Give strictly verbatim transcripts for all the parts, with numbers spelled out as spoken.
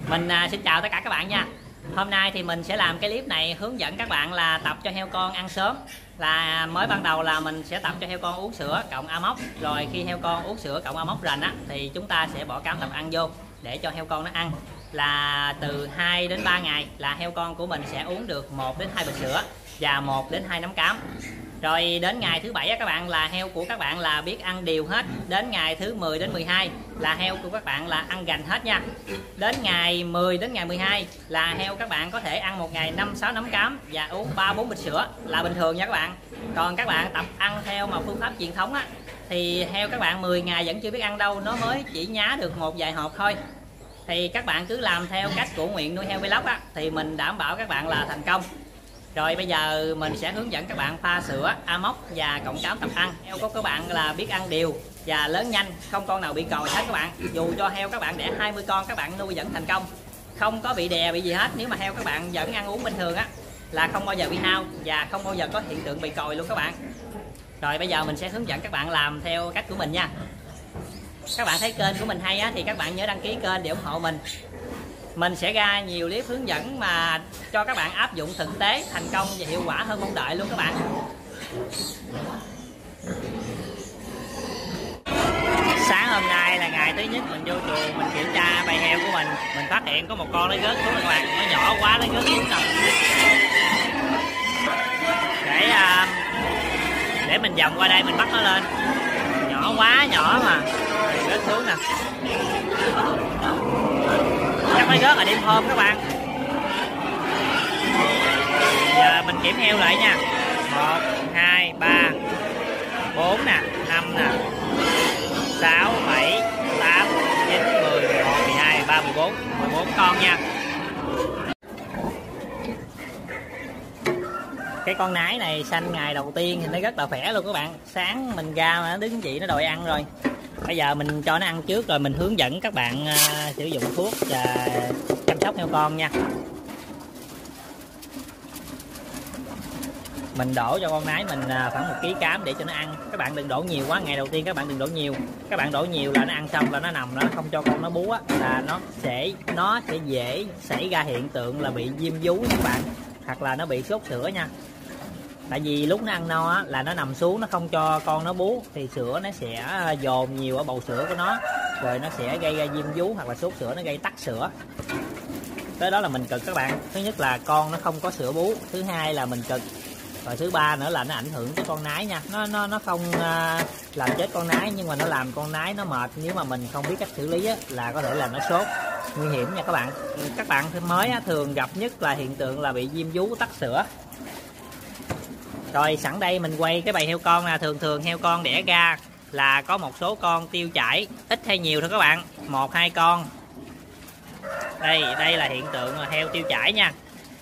Mình à, xin chào tất cả các bạn nha. Hôm nay thì mình sẽ làm cái clip này hướng dẫn các bạn là tập cho heo con ăn sớm. Là mới ban đầu là mình sẽ tập cho heo con uống sữa cộng Amox. Rồi khi heo con uống sữa cộng Amox rành á thì chúng ta sẽ bỏ cám tập ăn vô để cho heo con nó ăn. Là từ hai đến ba ngày là heo con của mình sẽ uống được một đến hai bịch sữa và một đến hai nắm cám. Rồi đến ngày thứ bảy á, các bạn là heo của các bạn là biết ăn đều hết. Đến ngày thứ mười đến mười hai là heo của các bạn là ăn gành hết nha. Đến ngày mười đến ngày mười hai là heo các bạn có thể ăn một ngày năm sáu nắm cám và uống ba bốn bịch sữa là bình thường nha các bạn. Còn các bạn tập ăn theo mà phương pháp truyền thống á thì heo các bạn mười ngày vẫn chưa biết ăn đâu, nó mới chỉ nhá được một vài hộp thôi. Thì các bạn cứ làm theo cách của Nguyện nuôi heo vlog á thì mình đảm bảo các bạn là thành công. Rồi bây giờ mình sẽ hướng dẫn các bạn pha sữa, Amox và cộng cám tập ăn. Heo của các bạn là biết ăn đều và lớn nhanh, không con nào bị còi hết các bạn. Dù cho heo các bạn đẻ hai mươi con các bạn nuôi vẫn thành công, không có bị đè bị gì hết. Nếu mà heo các bạn vẫn ăn uống bình thường á là không bao giờ bị hao và không bao giờ có hiện tượng bị còi luôn các bạn. Rồi bây giờ mình sẽ hướng dẫn các bạn làm theo cách của mình nha. Các bạn thấy kênh của mình hay á thì các bạn nhớ đăng ký kênh để ủng hộ mình. Mình sẽ ra nhiều clip hướng dẫn mà cho các bạn áp dụng thực tế, thành công và hiệu quả hơn mong đợi luôn các bạn. Sáng hôm nay là ngày thứ nhất mình vô chuồng mình kiểm tra bầy heo của mình. Mình phát hiện có một con nó rớt xuống các bạn, nó nhỏ quá nó rớt xuống nè. Để để mình vòng qua đây mình bắt nó lên. Nhỏ quá nhỏ mà rớt xuống nè. Chắc nó rớt là đêm hôm các bạn. Giờ mình kiểm heo lại nha. Một, hai, ba, bốn nè, năm nè, sáu, bảy, tám, chín, mười, mười một, mười hai, mười ba, mười bốn, mười bốn con nha. Cái con nái này sanh ngày đầu tiên thì nó rất là khỏe luôn các bạn. Sáng mình ra mà nó đứng chị nó đòi ăn rồi. Bây giờ mình cho nó ăn trước rồi mình hướng dẫn các bạn uh, sử dụng thuốc và chăm sóc heo con nha. Mình đổ cho con nái mình uh, khoảng một ký cám để cho nó ăn. Các bạn đừng đổ nhiều quá, ngày đầu tiên các bạn đừng đổ nhiều. Các bạn đổ nhiều là nó ăn xong là nó nằm nó không cho con nó bú á, là nó sẽ nó sẽ dễ xảy ra hiện tượng là bị viêm vú nha các bạn, hoặc là nó bị sốt sữa nha. Tại vì lúc nó ăn no á, là nó nằm xuống nó không cho con nó bú thì sữa nó sẽ dồn nhiều ở bầu sữa của nó, rồi nó sẽ gây ra viêm vú hoặc là sốt sữa, nó gây tắc sữa. Tới đó là mình cực các bạn. Thứ nhất là con nó không có sữa bú, thứ hai là mình cực, rồi thứ ba nữa là nó ảnh hưởng tới con nái nha. Nó nó nó không uh, làm chết con nái nhưng mà nó làm con nái nó mệt. Nếu mà mình không biết cách xử lý á, là có thể là nó sốt nguy hiểm nha các bạn. Các bạn mới á, thường gặp nhất là hiện tượng là bị viêm vú tắc sữa. Rồi sẵn đây mình quay cái bầy heo con là thường thường heo con đẻ ra là có một số con tiêu chảy, ít hay nhiều thôi các bạn, một hai con. Đây đây là hiện tượng là heo tiêu chảy nha.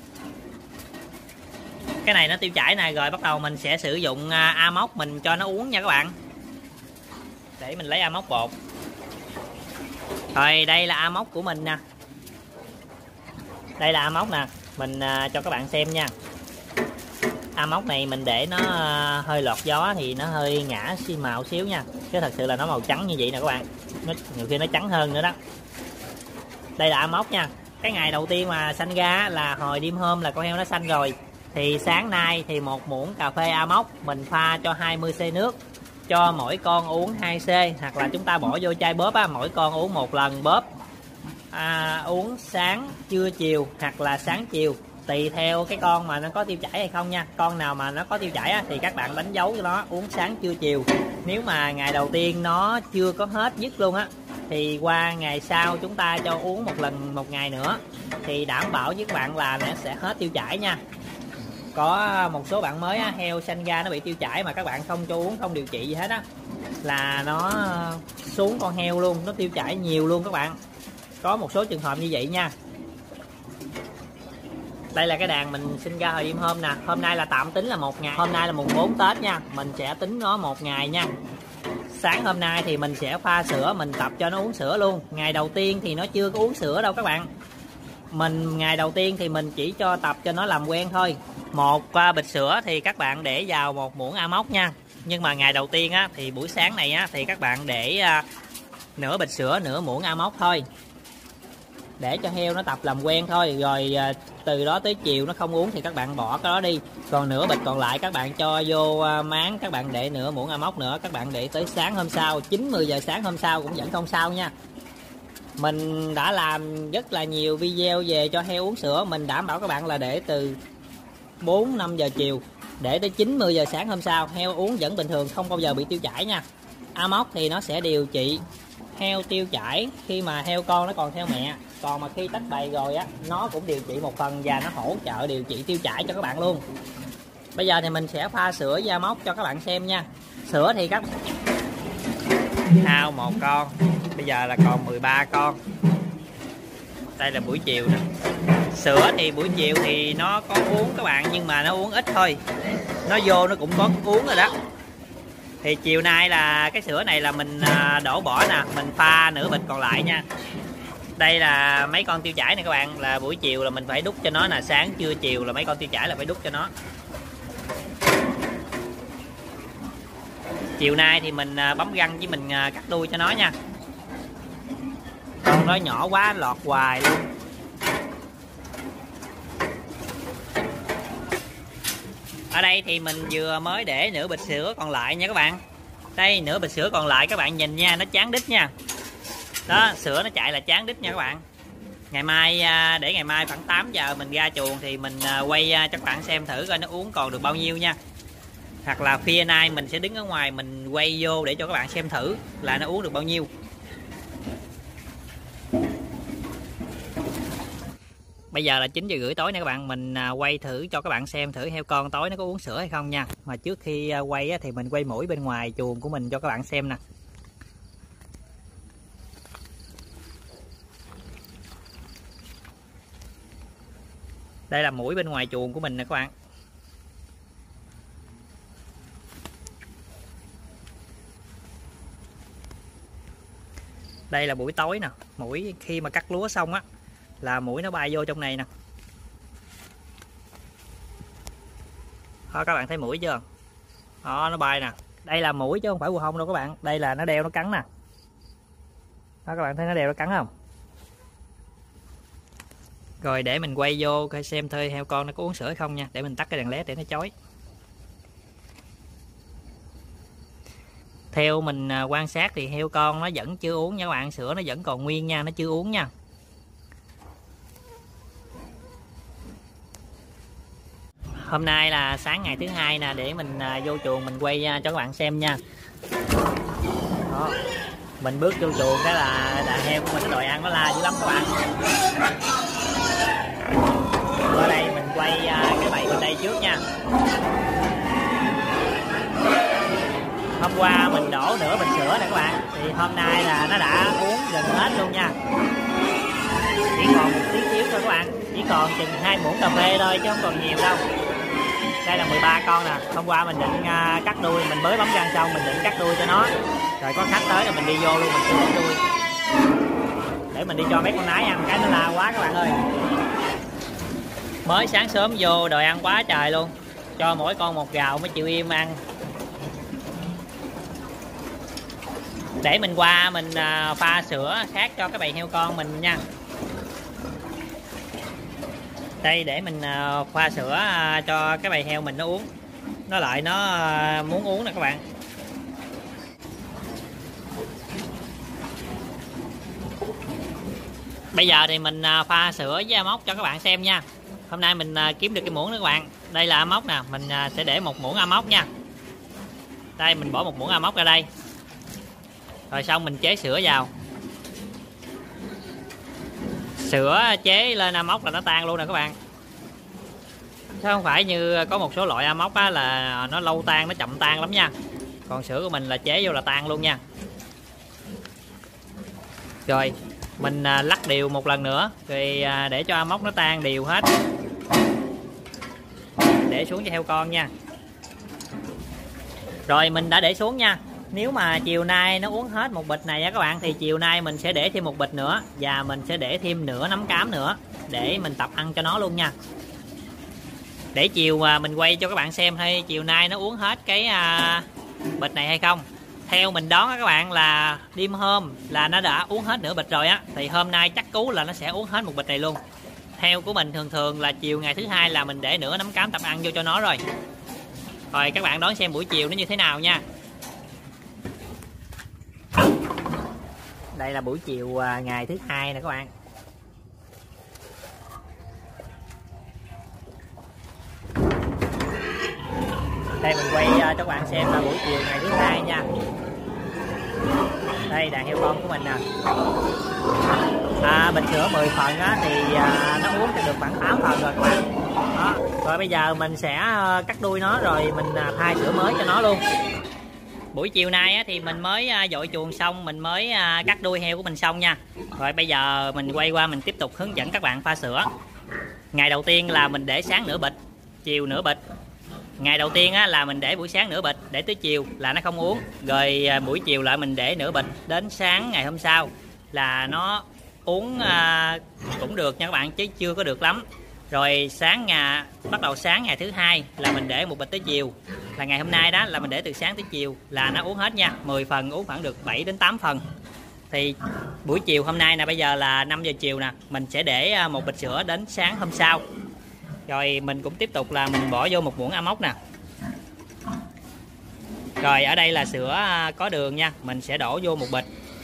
Cái này nó tiêu chảy này rồi bắt đầu mình sẽ sử dụng Amox mình cho nó uống nha các bạn. Để mình lấy Amox bột. Rồi đây là Amox của mình nè. Đây là Amox nè, mình cho các bạn xem nha. Amox này mình để nó hơi lọt gió thì nó hơi ngã xi màu xíu nha, chứ thật sự là nó màu trắng như vậy nè các bạn. Nó, nhiều khi nó trắng hơn nữa đó. Đây là Amox nha. Cái ngày đầu tiên mà sanh ra là hồi đêm hôm là con heo nó sanh rồi. Thì sáng nay thì một muỗng cà phê Amox mình pha cho hai mươi xê nước, cho mỗi con uống hai xê, hoặc là chúng ta bỏ vô chai bóp á, mỗi con uống một lần bóp. À, uống sáng trưa chiều hoặc là sáng chiều, tùy theo cái con mà nó có tiêu chảy hay không nha. Con nào mà nó có tiêu chảy á, thì các bạn đánh dấu cho nó uống sáng trưa chiều. Nếu mà ngày đầu tiên nó chưa có hết dứt luôn á thì qua ngày sau chúng ta cho uống một lần một ngày nữa thì đảm bảo với các bạn là nó sẽ hết tiêu chảy nha. Có một số bạn mới á, heo sanh ra nó bị tiêu chảy mà các bạn không cho uống, không điều trị gì hết á, là nó xuống con heo luôn, nó tiêu chảy nhiều luôn các bạn. Có một số trường hợp như vậy nha. Đây là cái đàn mình sinh ra hồi đêm hôm nè. Hôm nay là tạm tính là một ngày. Hôm nay là mùng bốn Tết nha. Mình sẽ tính nó một ngày nha. Sáng hôm nay thì mình sẽ pha sữa, mình tập cho nó uống sữa luôn. Ngày đầu tiên thì nó chưa có uống sữa đâu các bạn. Mình ngày đầu tiên thì mình chỉ cho tập cho nó làm quen thôi. Một bịch sữa thì các bạn để vào một muỗng Amox nha. Nhưng mà ngày đầu tiên á thì buổi sáng này á thì các bạn để uh, nửa bịch sữa, nửa muỗng Amox thôi. để cho heo nó tập làm quen thôi, rồi à, từ đó tới chiều nó không uống thì các bạn bỏ cái đó đi, còn nửa bịch còn lại các bạn cho vô à, máng, các bạn để nửa muỗng Amox nữa, các bạn để tới sáng hôm sau, chín mười giờ sáng hôm sau cũng vẫn không sao nha. Mình đã làm rất là nhiều video về cho heo uống sữa, mình đảm bảo các bạn là để từ bốn năm giờ chiều để tới chín mười giờ sáng hôm sau heo uống vẫn bình thường, không bao giờ bị tiêu chảy nha. Amox thì nó sẽ điều trị heo tiêu chảy khi mà heo con nó còn theo mẹ, còn mà khi tách bầy rồi á nó cũng điều trị một phần và nó hỗ trợ điều trị tiêu chảy cho các bạn luôn. Bây giờ thì mình sẽ pha sữa với Amox cho các bạn xem nha. Sữa thì các hao một con, bây giờ là còn mười ba con. Đây là buổi chiều nè. Sữa thì buổi chiều thì nó có uống các bạn, nhưng mà nó uống ít thôi, nó vô nó cũng có uống rồi đó. Thì chiều nay là cái sữa này là mình đổ bỏ nè, mình pha nửa bịch còn lại nha. Đây là mấy con tiêu chảy này các bạn, là buổi chiều là mình phải đút cho nó, là sáng trưa chiều là mấy con tiêu chảy là phải đút cho nó. Chiều nay thì mình bấm găng với mình cắt đuôi cho nó nha. Con nó nhỏ quá lọt hoài luôn. Ở đây thì mình vừa mới để nửa bịch sữa còn lại nha các bạn. Đây nửa bịch sữa còn lại các bạn nhìn nha, nó chán đít nha. Đó, sữa nó chạy là chán đít nha các bạn. Ngày mai để ngày mai khoảng tám giờ mình ra chuồng thì mình quay cho các bạn xem thử coi nó uống còn được bao nhiêu nha. Hoặc là phía nay mình sẽ đứng ở ngoài mình quay vô để cho các bạn xem thử là nó uống được bao nhiêu. Bây giờ là chín giờ rưỡi tối nè các bạn, mình quay thử cho các bạn xem thử heo con tối nó có uống sữa hay không nha. Mà trước khi quay thì mình quay mũi bên ngoài chuồng của mình cho các bạn xem nè. Đây là mũi bên ngoài chuồng của mình nè các bạn. Đây là buổi tối nè, mũi khi mà cắt lúa xong á là mũi nó bay vô trong này nè. Đó, các bạn thấy mũi chưa? Đó, nó bay nè. Đây là mũi chứ không phải bù hông đâu các bạn. Đây là nó đeo nó cắn nè. Đó, các bạn thấy nó đeo nó cắn không? Rồi để mình quay vô coi xem thôi heo con nó có uống sữa hay không nha. Để mình tắt cái đèn led để nó chói. Theo mình quan sát thì heo con nó vẫn chưa uống nha các bạn, sữa nó vẫn còn nguyên nha, nó chưa uống nha. Hôm nay là sáng ngày thứ hai nè, để mình vô chuồng mình quay cho các bạn xem nha. Đó. Mình bước vô chuồng cái là đàn heo của mình nó đòi ăn, nó la dữ lắm các bạn. Ở đây mình quay cái bầy bên đây trước nha. Hôm qua mình đổ nửa bình sữa nè các bạn, thì hôm nay là nó đã uống gần hết luôn nha. Chỉ còn một tí xíu thôi các bạn, chỉ còn chừng hai muỗng cà phê thôi chứ không còn nhiều đâu. Đây là mười ba con nè, hôm qua mình định uh, cắt đuôi, mình mới bấm răng xong mình định cắt đuôi cho nó. Rồi có khách tới rồi mình đi vô luôn, mình sẽ cắt đuôi. Để mình đi cho mấy con nái ăn, cái nó la quá các bạn ơi. Mới sáng sớm vô đòi ăn quá trời luôn. Cho mỗi con một gào mới chịu im ăn. Để mình qua mình uh, pha sữa khác cho cái bầy heo con mình nha. Đây để mình uh, pha sữa uh, cho cái bầy heo mình nó uống. Nó lại nó uh, muốn uống nè các bạn. Bây giờ thì mình uh, pha sữa với Amox cho các bạn xem nha. Hôm nay mình uh, kiếm được cái muỗng nữa các bạn. Đây là Amox nè, mình uh, sẽ để một muỗng Amox nha. Đây mình bỏ một muỗng Amox ra đây. Rồi xong mình chế sữa vào. Sữa chế lên Amox là nó tan luôn nè các bạn. Chứ không phải như có một số loại Amox á là nó lâu tan, nó chậm tan lắm nha. Còn sữa của mình là chế vô là tan luôn nha. Rồi mình lắc đều một lần nữa, rồi để cho Amox nó tan đều hết. Để xuống cho heo con nha. Rồi mình đã để xuống nha. Nếu mà chiều nay nó uống hết một bịch này á các bạn, thì chiều nay mình sẽ để thêm một bịch nữa. Và mình sẽ để thêm nửa nắm cám nữa, để mình tập ăn cho nó luôn nha. Để chiều mình quay cho các bạn xem hay chiều nay nó uống hết cái bịch này hay không. Theo mình đoán á các bạn là đêm hôm là nó đã uống hết nửa bịch rồi á, thì hôm nay chắc cú là nó sẽ uống hết một bịch này luôn. Theo của mình thường thường là chiều ngày thứ hai là mình để nửa nắm cám tập ăn vô cho nó rồi. Rồi các bạn đón xem buổi chiều nó như thế nào nha. Đây là buổi chiều ngày thứ hai nè các bạn. Đây mình quay cho các bạn xem là buổi chiều ngày thứ hai nha. Đây đàn heo con của mình nè. À, bịch sữa mười phần á, thì à, nó uống được khoảng tám phần rồi các bạn. Đó. Rồi bây giờ mình sẽ cắt đuôi nó rồi mình thay sữa mới cho nó luôn. Buổi chiều nay á, thì mình mới dội chuồng xong, mình mới cắt đuôi heo của mình xong nha. Rồi bây giờ mình quay qua mình tiếp tục hướng dẫn các bạn pha sữa. Ngày đầu tiên là mình để sáng nửa bịch, chiều nửa bịch. Ngày đầu tiên á, là mình để buổi sáng nửa bịch, để tới chiều là nó không uống. Rồi buổi chiều lại mình để nửa bịch, đến sáng ngày hôm sau là nó uống à, cũng được nha các bạn, chứ chưa có được lắm. Rồi sáng ngày bắt đầu sáng ngày thứ hai là mình để một bịch tới chiều, là ngày hôm nay đó là mình để từ sáng tới chiều là nó uống hết nha. Mười phần uống khoảng được bảy đến tám phần. Thì buổi chiều hôm nay nè, bây giờ là năm giờ chiều nè, mình sẽ để một bịch sữa đến sáng hôm sau. Rồi mình cũng tiếp tục là mình bỏ vô một muỗng Amox nè. Rồi ở đây là sữa có đường nha, mình sẽ đổ vô một bịch.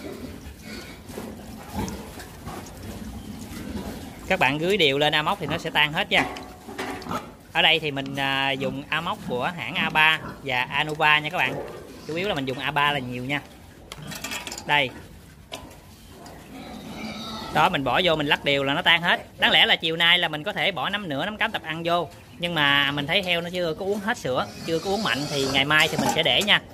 Các bạn rưới đều lên Amox thì nó sẽ tan hết nha. Ở đây thì mình dùng Amox của hãng a ba và Anova nha các bạn. Chủ yếu là mình dùng a ba là nhiều nha. Đây. Đó, mình bỏ vô mình lắc đều là nó tan hết. Đáng lẽ là chiều nay là mình có thể bỏ nắm nửa nắm cám tập ăn vô, nhưng mà mình thấy heo nó chưa có uống hết sữa, chưa có uống mạnh, thì ngày mai thì mình sẽ để nha.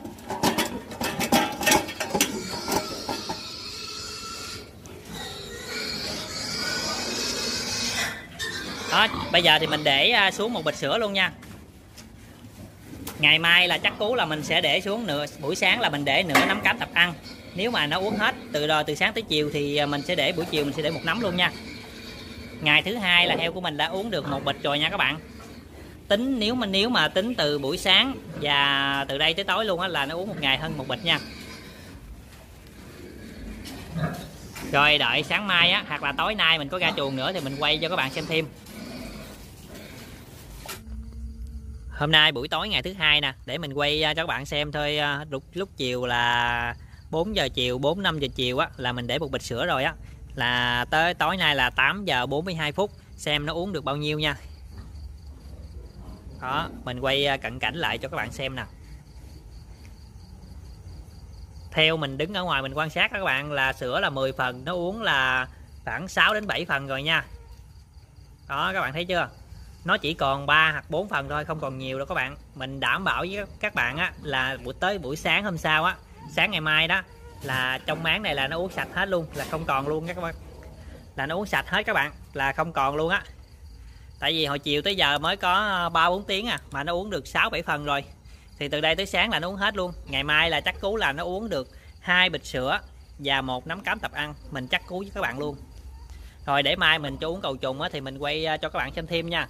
Đó, bây giờ thì mình để xuống một bịch sữa luôn nha. Ngày mai là chắc cú là mình sẽ để xuống nửa, buổi sáng là mình để nửa nắm cám tập ăn. Nếu mà nó uống hết từ rồi từ sáng tới chiều thì mình sẽ để buổi chiều mình sẽ để một nắm luôn nha. Ngày thứ hai là heo của mình đã uống được một bịch rồi nha các bạn. Tính nếu mà nếu mà tính từ buổi sáng và từ đây tới tối luôn á là nó uống một ngày hơn một bịch nha. Rồi đợi sáng mai á, hoặc là tối nay mình có ra chuồng nữa thì mình quay cho các bạn xem thêm. Hôm nay buổi tối ngày thứ hai nè, để mình quay cho các bạn xem thôi. Lúc, lúc chiều là bốn giờ chiều, bốn năm giờ chiều á là mình để một bịch sữa rồi á, là tới tối nay là tám giờ bốn mươi hai phút, xem nó uống được bao nhiêu nha. Đó, mình quay cận cảnh lại cho các bạn xem nè. Theo mình đứng ở ngoài mình quan sát các bạn là sữa là mười phần, nó uống là khoảng sáu đến bảy phần rồi nha. Đó, các bạn thấy chưa? Nó chỉ còn ba hoặc bốn phần thôi, không còn nhiều đâu các bạn. Mình đảm bảo với các bạn á là buổi tới buổi sáng hôm sau á, sáng ngày mai đó là trong máng này là nó uống sạch hết luôn, là không còn luôn các bạn. Là nó uống sạch hết các bạn, là không còn luôn á. Tại vì hồi chiều tới giờ mới có ba bốn tiếng à mà nó uống được sáu bảy phần rồi. Thì từ đây tới sáng là nó uống hết luôn. Ngày mai là chắc cú là nó uống được hai bịch sữa và một nắm cám tập ăn, mình chắc cú với các bạn luôn. Rồi để mai mình cho uống cầu trùng á thì mình quay cho các bạn xem thêm nha.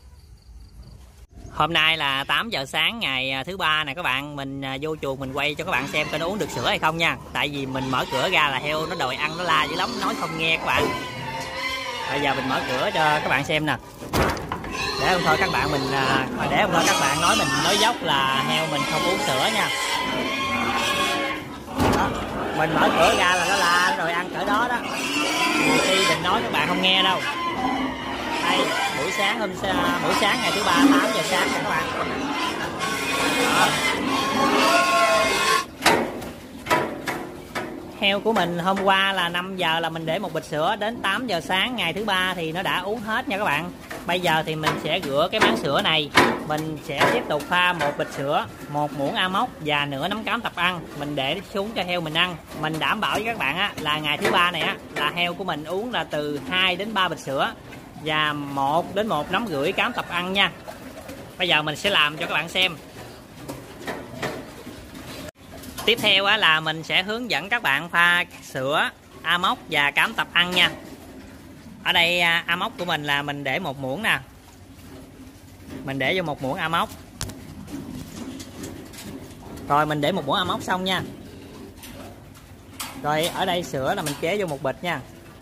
Hôm nay là tám giờ sáng ngày thứ ba này các bạn, mình vô chuồng mình quay cho các bạn xem coi nó uống được sữa hay không nha. Tại vì mình mở cửa ra là heo nó đòi ăn, nó la dữ lắm, nói không nghe các bạn. Bây giờ mình mở cửa cho các bạn xem nè. Để không thôi các bạn mình để không thôi các bạn nói mình nói dốc là heo mình không uống sữa nha. Đó, mình mở cửa ra là nó la rồi ăn cỡ đó đó. Nhiều khi mình nói các bạn không nghe đâu. Đây, buổi sáng hôm buổi sáng ngày thứ ba tám giờ sáng nha các bạn. Đó. Heo của mình hôm qua là năm giờ là mình để một bịch sữa, đến tám giờ sáng ngày thứ ba thì nó đã uống hết nha các bạn. Bây giờ thì mình sẽ rửa cái máng sữa này, mình sẽ tiếp tục pha một bịch sữa, một muỗng Amox và nửa nắm cám tập ăn, mình để xuống cho heo mình ăn. Mình đảm bảo với các bạn á là ngày thứ ba này á là heo của mình uống là từ hai đến ba bịch sữa và một đến một nắm rưỡi cám tập ăn nha. Bây giờ mình sẽ làm cho các bạn xem. Tiếp theo á là mình sẽ hướng dẫn các bạn pha sữa, Amox và cám tập ăn nha. Ở đây Amox của mình là mình để một muỗng nè. Mình để vô một muỗng Amox. Rồi mình để một muỗng Amox xong nha. Rồi ở đây sữa là mình chế vô một bịch nha.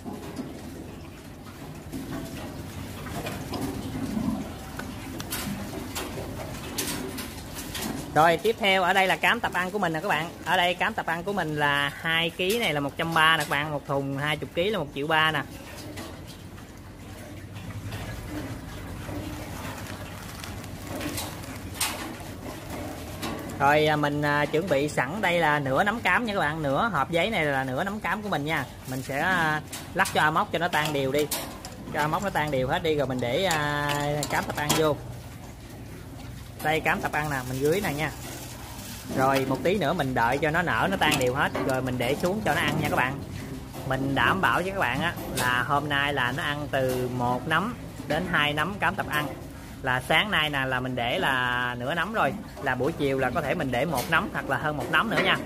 Rồi tiếp theo ở đây là cám tập ăn của mình nè các bạn. Ở đây cám tập ăn của mình là hai ký này là một trăm ba mươi nè các bạn, một thùng hai mươi ký là một triệu ba nè. Rồi mình à, chuẩn bị sẵn đây là nửa nắm cám nha các bạn, nửa hộp giấy này là nửa nắm cám của mình nha. Mình sẽ à, lắc cho amo cho nó tan đều đi, cho amo nó tan đều hết đi, rồi mình để à, cám tập ăn vô. Đây cám tập ăn nè, mình rưới nè nha. Rồi một tí nữa mình đợi cho nó nở, nó tan đều hết rồi mình để xuống cho nó ăn nha các bạn. Mình đảm bảo với các bạn á là hôm nay là nó ăn từ một nắm đến hai nắm cám tập ăn. Là sáng nay nè là mình để là nửa nắm rồi, là buổi chiều là có thể mình để một nắm hoặc là hơn một nắm nữa nha.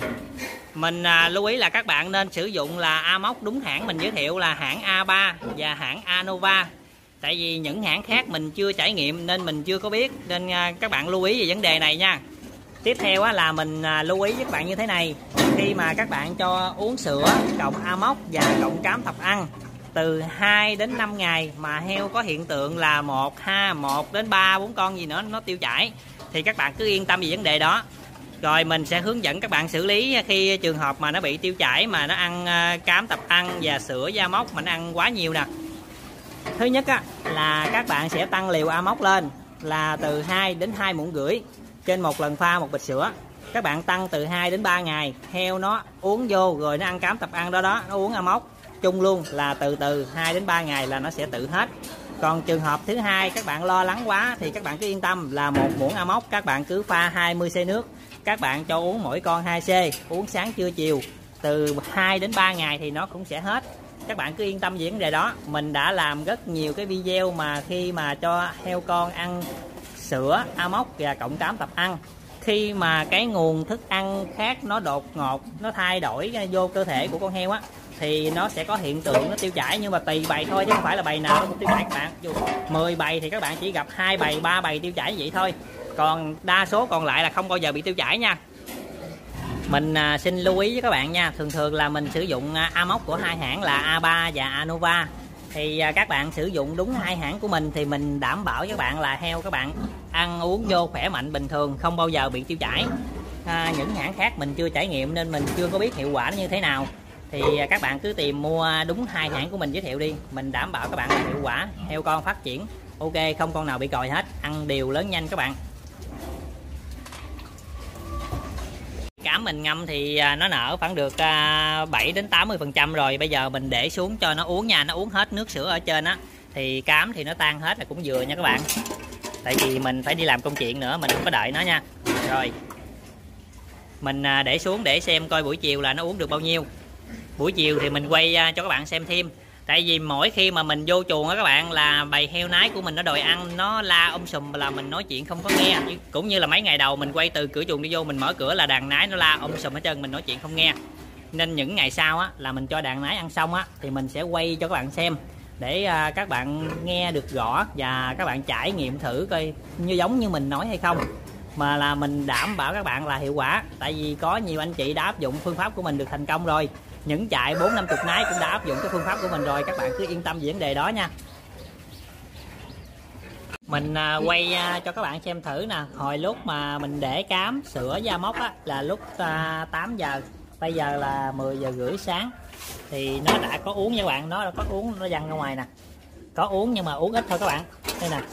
Mình à, lưu ý là các bạn nên sử dụng là Amox đúng hãng mình giới thiệu là hãng A ba và hãng Anova. Tại vì những hãng khác mình chưa trải nghiệm nên mình chưa có biết, nên à, các bạn lưu ý về vấn đề này nha. Tiếp theo á, là mình à, lưu ý với các bạn như thế này. Khi mà các bạn cho uống sữa cộng Amox và cộng cám tập ăn từ hai đến năm ngày mà heo có hiện tượng là một ha một đến ba bốn con gì nữa nó tiêu chảy thì các bạn cứ yên tâm về vấn đề đó. Rồi mình sẽ hướng dẫn các bạn xử lý khi trường hợp mà nó bị tiêu chảy mà nó ăn cám tập ăn và sữa với Amox mà nó ăn quá nhiều nè. Thứ nhất á, là các bạn sẽ tăng liều Amox lên là từ hai đến hai muỗng rưỡi trên một lần pha một bịch sữa. Các bạn tăng từ hai đến ba ngày, heo nó uống vô rồi nó ăn cám tập ăn đó đó, nó uống Amox chung luôn là từ từ hai đến ba ngày là nó sẽ tự hết. Còn trường hợp thứ hai các bạn lo lắng quá thì các bạn cứ yên tâm là một muỗng Amox các bạn cứ pha hai mươi xê nước, các bạn cho uống mỗi con hai xê, uống sáng trưa chiều, từ hai đến ba ngày thì nó cũng sẽ hết. Các bạn cứ yên tâm về vấn đề đó. Mình đã làm rất nhiều cái video mà khi mà cho heo con ăn sữa Amox và cộng cám tập ăn, khi mà cái nguồn thức ăn khác nó đột ngột nó thay đổi vô cơ thể của con heo á thì nó sẽ có hiện tượng nó tiêu chảy, nhưng mà tùy bầy thôi chứ không phải là bầy nào nó cũng tiêu chảy các bạn. Dù mười bầy thì các bạn chỉ gặp hai bầy ba bầy tiêu chảy vậy thôi, còn đa số còn lại là không bao giờ bị tiêu chảy nha. Mình à, xin lưu ý với các bạn nha, thường thường là mình sử dụng à, Amox của hai hãng là A ba và Anova. Thì à, các bạn sử dụng đúng hai hãng của mình thì mình đảm bảo với các bạn là heo các bạn ăn uống vô khỏe mạnh bình thường, không bao giờ bị tiêu chảy. À, những hãng khác mình chưa trải nghiệm nên mình chưa có biết hiệu quả nó như thế nào. Thì à, các bạn cứ tìm mua đúng hai hãng của mình giới thiệu đi, mình đảm bảo các bạn là hiệu quả, heo con phát triển ok, không con nào bị còi hết, ăn đều lớn nhanh các bạn. Cám mình ngâm thì nó nở khoảng được bảy đến tám mươi phần trăm rồi. Bây giờ mình để xuống cho nó uống nha, nó uống hết nước sữa ở trên á thì cám thì nó tan hết là cũng vừa nha các bạn. Tại vì mình phải đi làm công chuyện nữa, mình không có đợi nó nha. Rồi mình để xuống để xem coi buổi chiều là nó uống được bao nhiêu. Buổi chiều thì mình quay cho các bạn xem thêm. Tại vì mỗi khi mà mình vô chuồng á các bạn là bầy heo nái của mình nó đòi ăn, nó la um sùm là mình nói chuyện không có nghe. Cũng như là mấy ngày đầu mình quay từ cửa chuồng đi vô, mình mở cửa là đàn nái nó la um sùm hết trơn, mình nói chuyện không nghe. Nên những ngày sau á là mình cho đàn nái ăn xong á thì mình sẽ quay cho các bạn xem để à, các bạn nghe được rõ và các bạn trải nghiệm thử coi như giống như mình nói hay không, mà là mình đảm bảo các bạn là hiệu quả. Tại vì có nhiều anh chị đã áp dụng phương pháp của mình được thành công rồi, những trại bốn năm chục nái cũng đã áp dụng cái phương pháp của mình rồi, các bạn cứ yên tâm về vấn đề đó nha. Mình à, quay à, cho các bạn xem thử nè, hồi lúc mà mình để cám sữa với Amox á là lúc à, tám giờ, bây giờ là mười giờ rưỡi sáng thì nó đã có uống nha các bạn, nó đã có uống, nó văng ra ngoài nè, có uống nhưng mà uống ít thôi các bạn. Đây nè,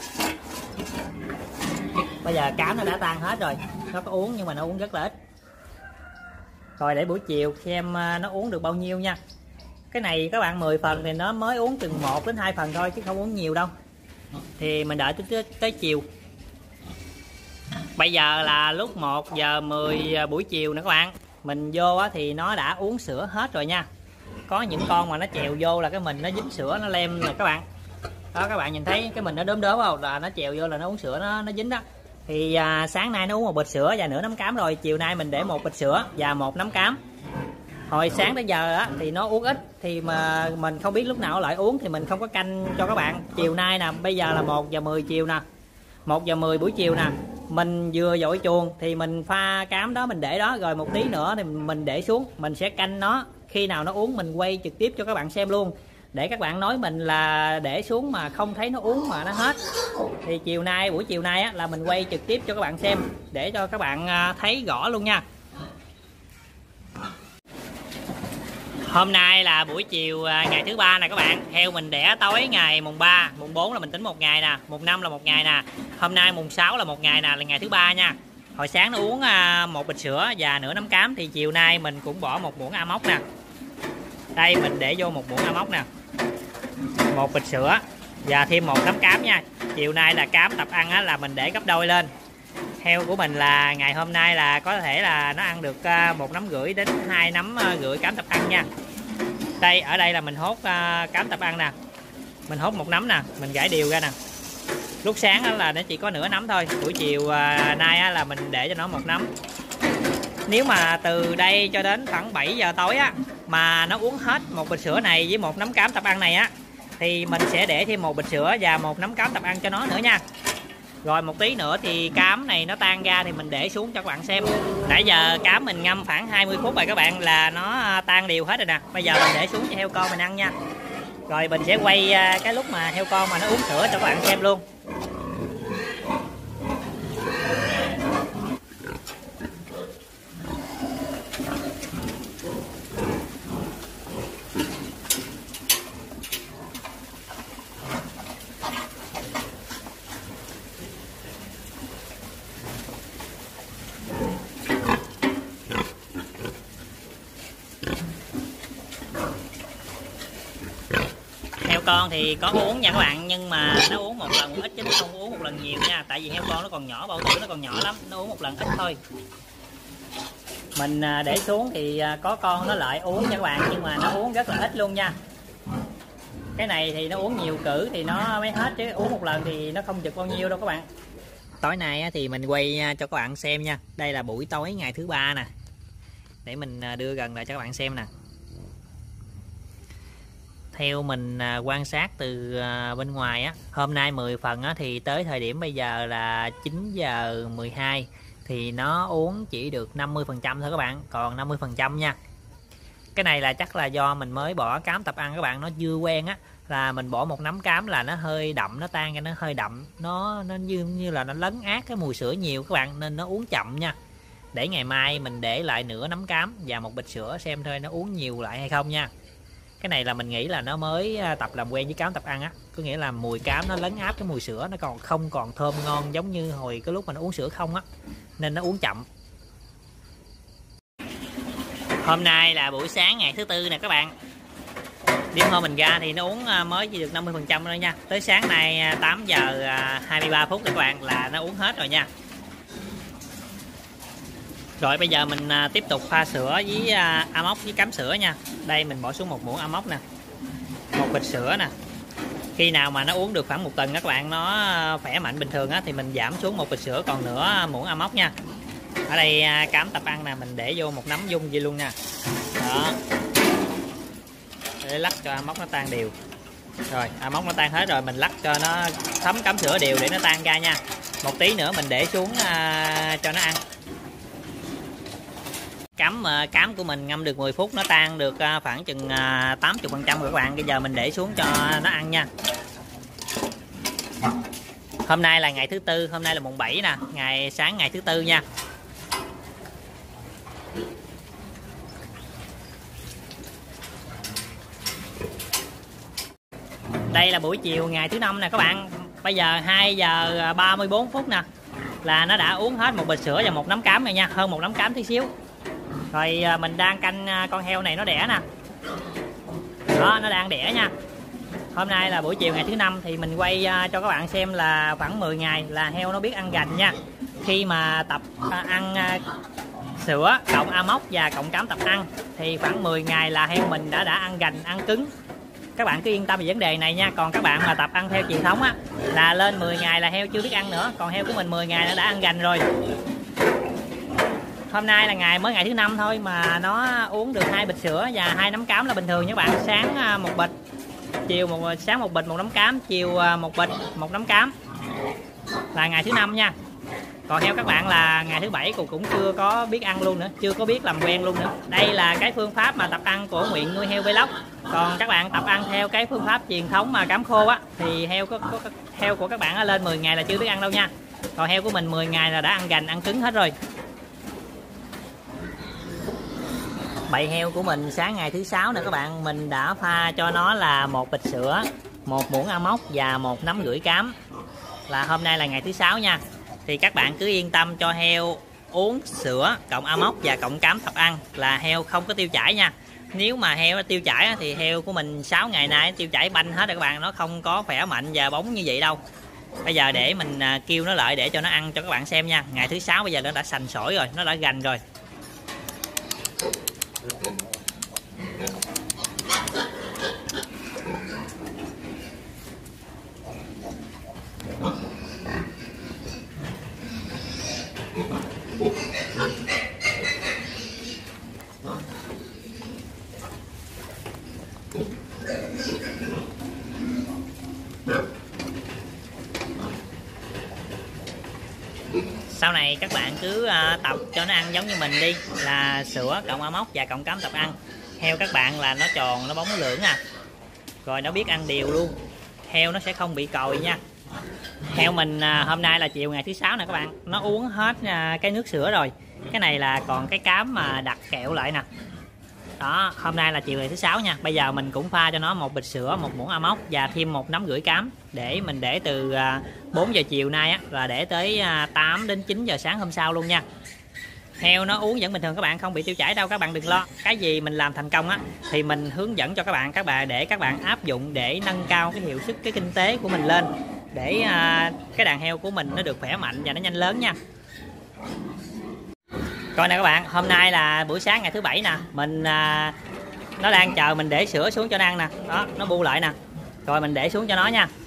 bây giờ cám nó đã tan hết rồi, nó có uống nhưng mà nó uống rất là ít. Rồi để buổi chiều xem nó uống được bao nhiêu nha. Cái này các bạn mười phần thì nó mới uống chừng một đến hai phần thôi chứ không uống nhiều đâu. Thì mình đợi tới, tới, tới chiều. Bây giờ là lúc một giờ mười buổi chiều nữa các bạn. Mình vô á, thì nó đã uống sữa hết rồi nha. Có những con mà nó chèo vô là cái mình nó dính sữa nó lem rồi các bạn. Đó các bạn nhìn thấy cái mình nó đốm đốm không, là nó chèo vô là nó uống sữa, nó nó dính đó. Thì à, sáng nay nó uống một bịch sữa và nửa nắm cám rồi, chiều nay mình để một bịch sữa và một nắm cám. Hồi sáng tới giờ á, thì nó uống ít thì mà mình không biết lúc nào lại uống thì mình không có canh cho các bạn. Chiều nay nè, bây giờ là một giờ mười chiều nè, một giờ mười buổi chiều nè, mình vừa dội chuồng thì mình pha cám đó mình để đó, rồi một tí nữa thì mình để xuống, mình sẽ canh nó khi nào nó uống mình quay trực tiếp cho các bạn xem luôn, để các bạn nói mình là để xuống mà không thấy nó uống mà nó hết. Thì chiều nay buổi chiều nay á, là mình quay trực tiếp cho các bạn xem để cho các bạn thấy rõ luôn nha. Hôm nay là buổi chiều ngày thứ ba nè các bạn. Heo mình đẻ tối ngày mùng ba, mùng bốn là mình tính một ngày nè, mùng năm là một ngày nè, hôm nay mùng sáu là một ngày nè, là ngày thứ ba nha. Hồi sáng nó uống một bịch sữa và nửa nắm cám, thì chiều nay mình cũng bỏ một muỗng Amox nè. Đây mình để vô một muỗng Amox nè, một bịch sữa và thêm một nắm cám nha. Chiều nay là cám tập ăn á, là mình để gấp đôi lên. Heo của mình là ngày hôm nay là có thể là nó ăn được một nắm rưỡi đến hai nắm rưỡi cám tập ăn nha. Đây ở đây là mình hốt cám tập ăn nè, mình hốt một nắm nè, mình gãi đều ra nè. Lúc sáng là nó chỉ có nửa nắm thôi, buổi chiều nay là mình để cho nó một nắm. Nếu mà từ đây cho đến khoảng bảy giờ tối á mà nó uống hết một bịch sữa này với một nắm cám tập ăn này á, thì mình sẽ để thêm một bịch sữa và một nắm cám tập ăn cho nó nữa nha. Rồi một tí nữa thì cám này nó tan ra thì mình để xuống cho các bạn xem. Nãy giờ cám mình ngâm khoảng hai mươi phút rồi các bạn, là nó tan đều hết rồi nè. Bây giờ mình để xuống cho heo con mình ăn nha. Rồi mình sẽ quay cái lúc mà heo con mà nó uống sữa cho các bạn xem luôn. Con thì có uống nha các bạn, nhưng mà nó uống một lần một ít chứ nó không uống một lần nhiều nha. Tại vì heo con nó còn nhỏ, bao tử nó còn nhỏ lắm, nó uống một lần ít thôi. Mình để xuống thì có con nó lại uống nha các bạn, nhưng mà nó uống rất là ít luôn nha. Cái này thì nó uống nhiều cử thì nó mới hết, chứ uống một lần thì nó không chực bao nhiêu đâu các bạn. Tối nay thì mình quay cho các bạn xem nha. Đây là buổi tối ngày thứ ba nè, để mình đưa gần lại cho các bạn xem nè. Theo mình quan sát từ bên ngoài á, hôm nay mười phần á, thì tới thời điểm bây giờ là chín giờ mười hai thì nó uống chỉ được năm mươi phần trăm thôi các bạn, còn năm mươi phần trăm nha. Cái này là chắc là do mình mới bỏ cám tập ăn các bạn, nó chưa quen á, là mình bỏ một nắm cám là nó hơi đậm, nó tan ra nó hơi đậm, nó nó như như là nó lấn át cái mùi sữa nhiều các bạn, nên nó uống chậm nha. Để ngày mai mình để lại nửa nắm cám và một bịch sữa xem thôi nó uống nhiều lại hay không nha. Cái này là mình nghĩ là nó mới tập làm quen với cám tập ăn á, có nghĩa là mùi cám nó lấn áp cái mùi sữa, nó còn không còn thơm ngon giống như hồi cái lúc mà nó uống sữa không á, nên nó uống chậm. Hôm nay là buổi sáng ngày thứ tư nè các bạn. Đêm hôm mình ra thì nó uống mới chỉ được năm mươi phần trăm thôi nha. Tới sáng nay tám giờ hai mươi ba phút các bạn là nó uống hết rồi nha. Rồi bây giờ mình tiếp tục pha sữa với Amox với cám sữa nha. Đây mình bỏ xuống một muỗng Amox nè, một bịch sữa nè. Khi nào mà nó uống được khoảng một tuần các bạn, nó khỏe mạnh bình thường á, thì mình giảm xuống một bịch sữa còn nửa muỗng Amox nha. Ở đây cám tập ăn nè, mình để vô một nắm dung gì luôn nha. Đó, để lắc cho Amox nó tan đều. Rồi Amox nó tan hết rồi, mình lắc cho nó thấm cám sữa đều để nó tan ra nha. Một tí nữa mình để xuống uh, cho nó ăn. Cám cám của mình ngâm được mười phút, nó tan được khoảng chừng tám mươi phần trăm rồi các bạn. Bây giờ mình để xuống cho nó ăn nha. Hôm nay là ngày thứ tư, hôm nay là mùng bảy nè, ngày sáng ngày thứ tư nha. Đây là buổi chiều ngày thứ năm nè các bạn. Bây giờ hai giờ ba mươi bốn phút nè, là nó đã uống hết một bịch sữa và một nắm cám rồi nha, hơn một nắm cám tí xíu. Rồi mình đang canh con heo này nó đẻ nè. Đó, nó đang đẻ nha. Hôm nay là buổi chiều ngày thứ năm thì mình quay cho các bạn xem là khoảng mười ngày là heo nó biết ăn gành nha. Khi mà tập ăn sữa cộng Amox và cộng cám tập ăn thì khoảng mười ngày là heo mình đã đã ăn gành, ăn cứng. Các bạn cứ yên tâm về vấn đề này nha. Còn các bạn mà tập ăn theo truyền thống á, là lên mười ngày là heo chưa biết ăn nữa. Còn heo của mình mười ngày nó đã ăn gành rồi. Hôm nay là ngày mới ngày thứ năm thôi mà nó uống được hai bịch sữa và hai nắm cám là bình thường nha các bạn. Sáng một bịch, chiều một sáng một bịch một nắm cám, chiều một bịch một nắm cám, là ngày thứ năm nha. Còn heo các bạn là ngày thứ bảy cũng cũng chưa có biết ăn luôn nữa, chưa có biết làm quen luôn nữa. Đây là cái phương pháp mà tập ăn của Nguyện nuôi heo vlog. Còn các bạn tập ăn theo cái phương pháp truyền thống mà cám khô á thì heo có, có, có heo của các bạn lên mười ngày là chưa biết ăn đâu nha. Còn heo của mình mười ngày là đã ăn gành, ăn cứng hết rồi. Bầy heo của mình sáng ngày thứ sáu nè các bạn, mình đã pha cho nó là một bịch sữa, một muỗng amos và một nắm rưỡi cám. Là hôm nay là ngày thứ sáu nha. Thì các bạn cứ yên tâm cho heo uống sữa cộng amos và cộng cám tập ăn là heo không có tiêu chảy nha. Nếu mà heo tiêu chảy thì heo của mình sáu ngày nay tiêu chảy banh hết rồi các bạn, nó không có khỏe mạnh và bóng như vậy đâu. Bây giờ để mình kêu nó lại để cho nó ăn cho các bạn xem nha. Ngày thứ sáu bây giờ nó đã sành sỏi rồi, nó đã gành rồi. Sau này các bạn cứ uh, tập cho nó ăn giống như mình đi, là sữa cộng amos và cộng cám tập ăn. Heo các bạn là nó tròn, nó bóng nó lưỡng à, rồi nó biết ăn đều luôn, heo nó sẽ không bị còi nha. Heo mình uh, hôm nay là chiều ngày thứ sáu nè các bạn, nó uống hết uh, cái nước sữa rồi. Cái này là còn cái cám mà đặt kẹo lại nè. Đó, hôm nay là chiều ngày thứ sáu nha. Bây giờ mình cũng pha cho nó một bịch sữa, một muỗng amos và thêm một nắm rưỡi cám để mình để từ bốn giờ chiều nay á, là để tới tám đến chín giờ sáng hôm sau luôn nha. Heo nó uống vẫn bình thường các bạn, không bị tiêu chảy đâu, các bạn đừng lo. Cái gì mình làm thành công á thì mình hướng dẫn cho các bạn, các bạn để các bạn áp dụng để nâng cao cái hiệu suất, cái kinh tế của mình lên, để cái đàn heo của mình nó được khỏe mạnh và nó nhanh lớn nha. Coi nè các bạn, hôm nay là buổi sáng ngày thứ bảy nè, mình à, nó đang chờ mình để sữa xuống cho nó ăn nè. Đó, nó bu lại nè, rồi mình để xuống cho nó nha.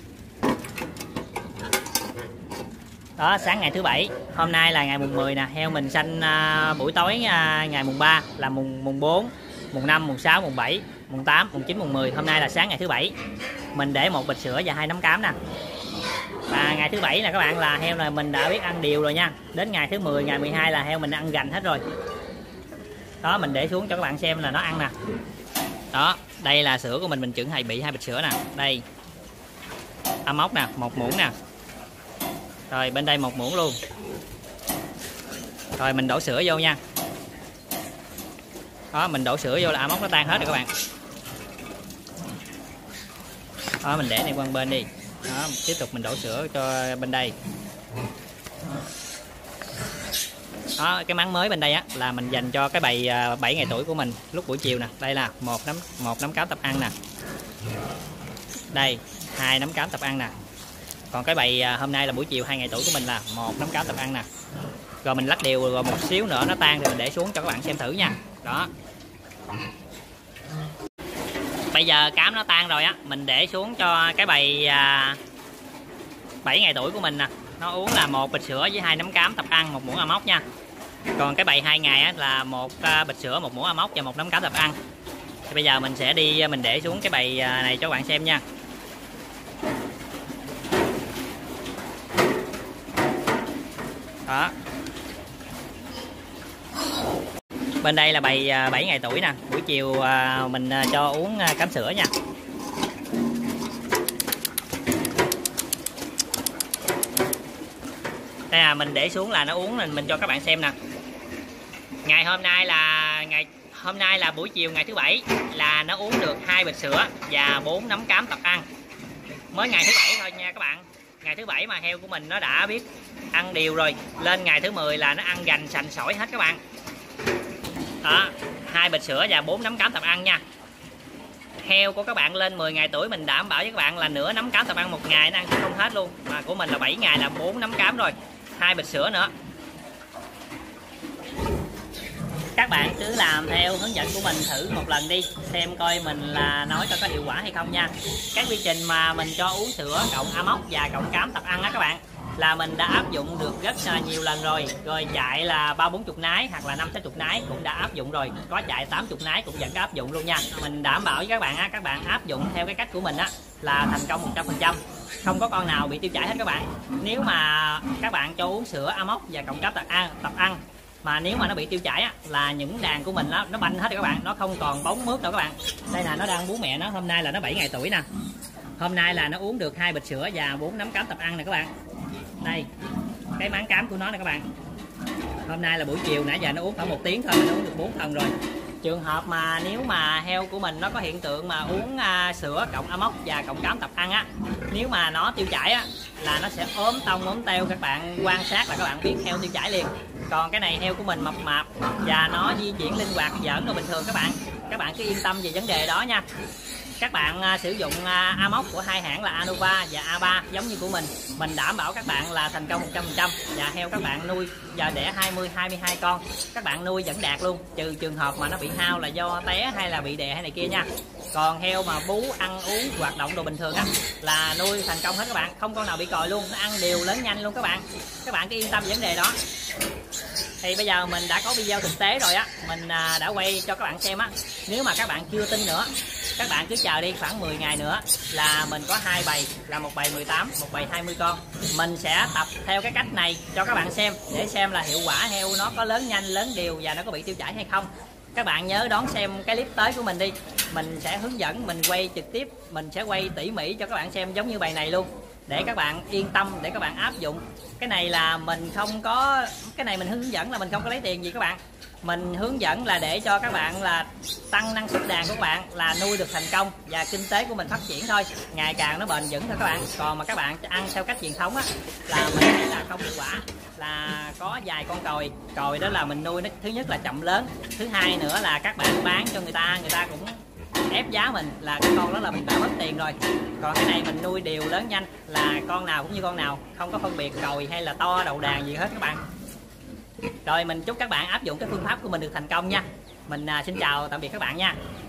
Đó, sáng ngày thứ bảy, hôm nay là ngày mùng mười nè. Heo mình sanh à, buổi tối à, ngày mùng ba là mùng mùng bốn, mùng năm, mùng sáu, mùng bảy, mùng tám, mùng chín, mùng mười. Hôm nay là sáng ngày thứ bảy, mình để một bịch sữa và hai nắm cám nè. Và ngày thứ bảy là các bạn, là heo này mình đã biết ăn đều rồi nha. Đến ngày thứ mười, ngày mười hai là heo mình ăn gành hết rồi. Đó, mình để xuống cho các bạn xem là nó ăn nè. Đó, đây là sữa của mình, mình chuẩn hay bị hai bịch sữa nè. Đây, amos nè, một muỗng nè. Rồi bên đây một muỗng luôn. Rồi mình đổ sữa vô nha. Đó, mình đổ sữa vô là amos nó tan hết rồi các bạn. Đó, mình để này qua bên đi. Đó, tiếp tục mình đổ sữa cho bên đây. Đó, cái máng mới bên đây á là mình dành cho cái bầy bảy ngày tuổi của mình lúc buổi chiều nè. Đây là một nắm một nắm cám tập ăn nè. Đây, hai nắm cám tập ăn nè. Còn cái bầy hôm nay là buổi chiều hai ngày tuổi của mình là một nắm cám tập ăn nè. Rồi mình lắc đều rồi một xíu nữa nó tan thì mình để xuống cho các bạn xem thử nha. Đó. Bây giờ cám nó tan rồi á, mình để xuống cho cái bầy à, bảy ngày tuổi của mình nè. Nó uống là một bịch sữa với hai nắm cám tập ăn, một muỗng amos nha. Còn cái bầy hai ngày á, là một à, bịch sữa, một muỗng amos và một nắm cám tập ăn. Thì bây giờ mình sẽ đi mình để xuống cái bầy này cho các bạn xem nha. Đó. Bên đây là bầy bảy ngày tuổi nè, buổi chiều mình cho uống cám sữa nha. Đây là mình để xuống là nó uống, mình mình cho các bạn xem nè. Ngày hôm nay là ngày hôm nay là buổi chiều ngày thứ bảy là nó uống được hai bịch sữa và bốn nắm cám tập ăn. Mới ngày thứ bảy thôi nha các bạn. Ngày thứ bảy mà heo của mình nó đã biết ăn đều rồi. Lên ngày thứ mười là nó ăn gành sành sỏi hết các bạn. Đó, hai bịch sữa và bốn nắm cám tập ăn nha. Heo của các bạn lên mười ngày tuổi mình đảm bảo với các bạn là nửa nắm cám tập ăn một ngày nó ăn không hết luôn. Mà của mình là bảy ngày là bốn nắm cám rồi, hai bịch sữa nữa. Các bạn cứ làm theo hướng dẫn của mình thử một lần đi, xem coi mình là nói cho có hiệu quả hay không nha. Cái quy trình mà mình cho uống sữa cộng amos và cộng cám tập ăn á các bạn, là mình đã áp dụng được rất là nhiều lần rồi. Rồi chạy là ba bốn chục nái hoặc là năm sáu chục nái cũng đã áp dụng rồi. Có chạy tám chục nái cũng vẫn có áp dụng luôn nha. Mình đảm bảo với các bạn á, các bạn áp dụng theo cái cách của mình á là thành công một trăm phần trăm. không có con nào bị tiêu chảy hết các bạn. Nếu mà các bạn cho uống sữa Amox và cộng cấp tập ăn tập ăn mà nếu mà nó bị tiêu chảy á, là những đàn của mình nó nó banh hết rồi các bạn, nó không còn bóng mướt đâu các bạn. Đây là nó đang bú mẹ nó, hôm nay là nó bảy ngày tuổi nè, hôm nay là nó uống được hai bịch sữa và bốn nắm cám tập ăn nè các bạn. Đây cái máng cám của nó nè các bạn, hôm nay là buổi chiều, nãy giờ nó uống khoảng một tiếng thôi, nó uống được bốn phần rồi. Trường hợp mà nếu mà heo của mình nó có hiện tượng mà uống uh, sữa cộng Amox và cộng cám tập ăn á, nếu mà nó tiêu chảy á là nó sẽ ốm tông ốm teo, các bạn quan sát là các bạn biết heo tiêu chảy liền. Còn cái này heo của mình mập mạp và nó di chuyển linh hoạt giỡn đồ bình thường các bạn, các bạn cứ yên tâm về vấn đề đó nha. Các bạn uh, sử dụng uh, Amox của hai hãng là Anova và a ba giống như của mình, mình đảm bảo các bạn là thành công một trăm phần trăm, và heo các bạn nuôi và đẻ hai mươi hai mươi hai con, các bạn nuôi vẫn đạt luôn, trừ trường hợp mà nó bị hao là do té hay là bị đè hay này kia nha. Còn heo mà bú ăn uống hoạt động đồ bình thường á là nuôi thành công hết các bạn, không con nào bị còi luôn, nó ăn đều lớn nhanh luôn các bạn, các bạn cứ yên tâm về vấn đề đó. Thì bây giờ mình đã có video thực tế rồi á, mình đã quay cho các bạn xem á. Nếu mà các bạn chưa tin nữa, các bạn cứ chờ đi khoảng mười ngày nữa là mình có hai bầy, là một bầy mười tám, một bầy hai mươi con. Mình sẽ tập theo cái cách này cho các bạn xem, để xem là hiệu quả heo nó có lớn nhanh, lớn đều và nó có bị tiêu chảy hay không. Các bạn nhớ đón xem cái clip tới của mình đi, mình sẽ hướng dẫn, mình quay trực tiếp, mình sẽ quay tỉ mỉ cho các bạn xem giống như bầy này luôn, để các bạn yên tâm, để các bạn áp dụng. Cái này là mình không có, cái này mình hướng dẫn là mình không có lấy tiền gì các bạn, mình hướng dẫn là để cho các bạn là tăng năng suất đàn của các bạn, là nuôi được thành công và kinh tế của mình phát triển thôi, ngày càng nó bền vững thôi các bạn. Còn mà các bạn ăn theo cách truyền thống á là mình thấy là không hiệu quả, là có vài con còi còi đó là mình nuôi nó, thứ nhất là chậm lớn, thứ hai nữa là các bạn bán cho người ta, người ta cũng ép giá mình, là cái con đó là mình đã mất tiền rồi. Còn cái này mình nuôi đều lớn nhanh, là con nào cũng như con nào, không có phân biệt còi hay là to đầu đàn gì hết các bạn. Rồi mình chúc các bạn áp dụng cái phương pháp của mình được thành công nha. Mình à, xin chào tạm biệt các bạn nha.